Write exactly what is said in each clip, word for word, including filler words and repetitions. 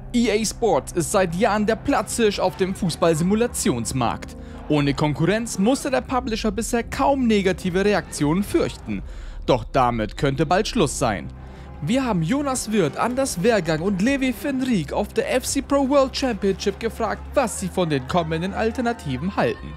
E A Sports ist seit Jahren der Platzhirsch auf dem Fußballsimulationsmarkt. Ohne Konkurrenz musste der Publisher bisher kaum negative Reaktionen fürchten. Doch damit könnte bald Schluss sein. Wir haben Jonas Wirth, Anders Wehrgang und Levi Fenriek auf der F C Pro World Championship gefragt, was sie von den kommenden Alternativen halten.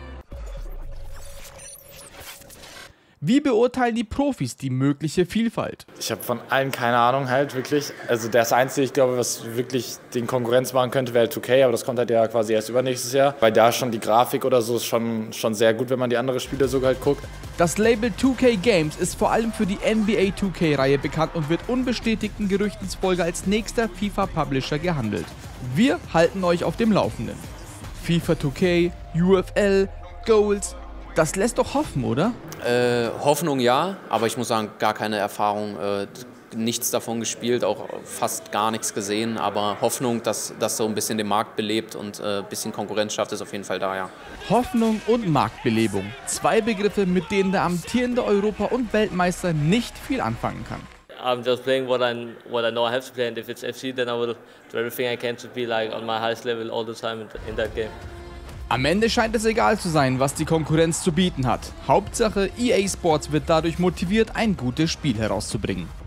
Wie beurteilen die Profis die mögliche Vielfalt? Ich habe von allen keine Ahnung halt wirklich. Also das Einzige, ich glaube, was wirklich den Konkurrenz machen könnte, wäre zwei K, aber das kommt halt ja quasi erst übernächstes Jahr. Weil da schon die Grafik oder so ist schon, schon sehr gut, wenn man die anderen Spiele sogar halt guckt. Das Label zwei K Games ist vor allem für die N B A zwei K-Reihe bekannt und wird unbestätigten Gerüchten zufolge als nächster FIFA-Publisher gehandelt. Wir halten euch auf dem Laufenden. FIFA zwei K, U F L, Goals, das lässt doch hoffen, oder? Äh, Hoffnung ja, aber ich muss sagen, gar keine Erfahrung, äh, nichts davon gespielt, auch fast gar nichts gesehen, aber Hoffnung, dass das so ein bisschen den Markt belebt und ein äh, bisschen Konkurrenz schafft, ist auf jeden Fall da, ja. Hoffnung und Marktbelebung, zwei Begriffe, mit denen der amtierende Europa- und Weltmeister nicht viel anfangen kann. I'm just playing what I what I know I have to play, and if it's F C, then I will do everything I can to be like on my highest level all the time in that game. Am Ende scheint es egal zu sein, was die Konkurrenz zu bieten hat. Hauptsache, E A Sports wird dadurch motiviert, ein gutes Spiel herauszubringen.